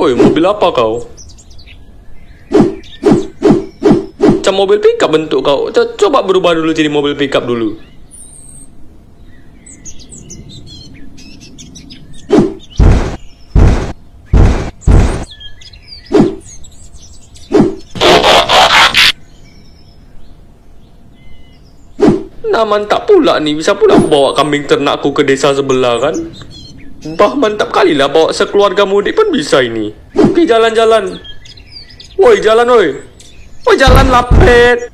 Woi, mobil apa kau? Macam mobil pickup bentuk kau. Coba berubah dulu jadi mobil pickup dulu. Nah, mantap pula nih. Bisa pula aku bawa kambing ternakku ke desa sebelah kan. Bah, mantap kali lah bawa sekeluarga mudik pun bisa ini. Oke, jalan-jalan. Woi, jalan woi. Woi, jalan lapet.